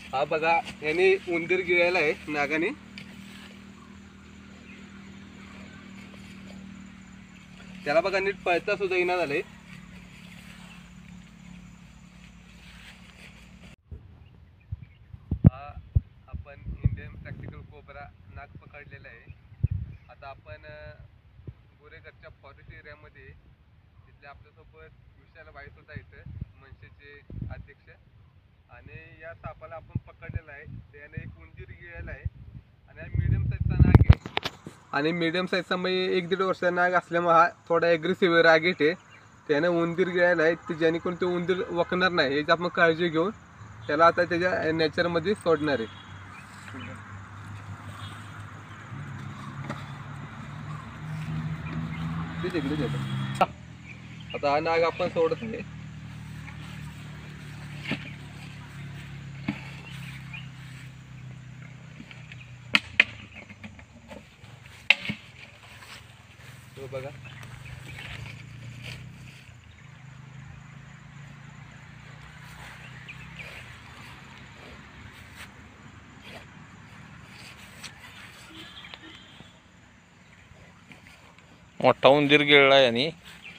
हा बघा, याने उंदीर गिळायला आहे नागाने. त्याला बघा नीट पळता सुद्धा येईना झाले. हा आपण इंडियन प्रॅक्टिकल कोबरा नाग पकडलेला आहे. आता आपण गोरेघरच्या फॉरेस्ट एरियामध्ये, तिथले आपल्यासोबत विशाल भाई सुद्धा इथं, मनसेचे अध्यक्ष. आणि या सापाला आपण पकडलेला आहे. त्याने एक उंदीर गिळायला आहे आणि हा मीडियम साईजचा नाग आहे. आणि मीडियम साईजचा म्हणजे 1-1.5 वर्षाचा नाग असल्यामुळे हा थोडा ॲग्रेसिव्ह रागीट आहे. त्याने उंदीर गिळायला आहे, ते जेणेकरून तो उंदीर वकणार नाही याची आपण काळजी घेऊन त्याला आता त्याच्या नेचरमध्ये सोडणार आहे. आता हा नाग आपण सोडत आहे. तो बघा, मोठा उंदीर गिळलाय आणि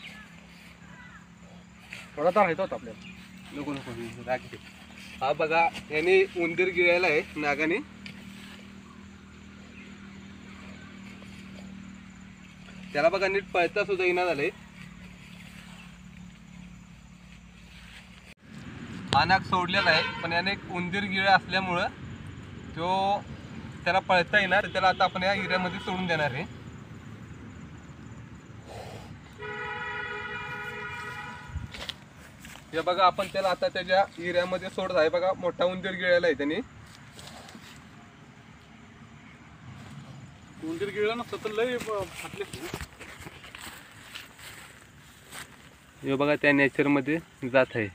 थोडा तर राहतो आपल्याला. नको नको राग. हा बघा, याने उंदीर गिळायला आहे नागाने. त्याला बघा नीट पळता सुद्धा येईना झाले. हा नाग सोडलेला आहे, पण याने एक उंदीर गिळा असल्यामुळं तो त्याला पळता येणार. त्याला आता आपण या एरियामध्ये सोडून देणार आहे. हे बघा, आपण त्याला आता त्याच्या एरियामध्ये सोडत आहे. बघा, मोठा उंदीर गिळायला आहे त्याने. उंदीर गिळला नसतं तर लय फाटले. हे बघा, त्या नेचरमध्ये जात आहे.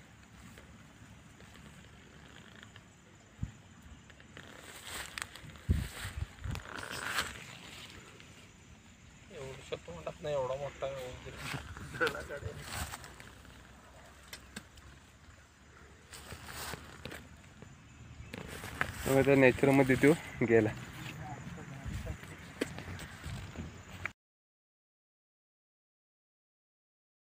एवढा मोठा त्या नेचरमध्ये तो गेला.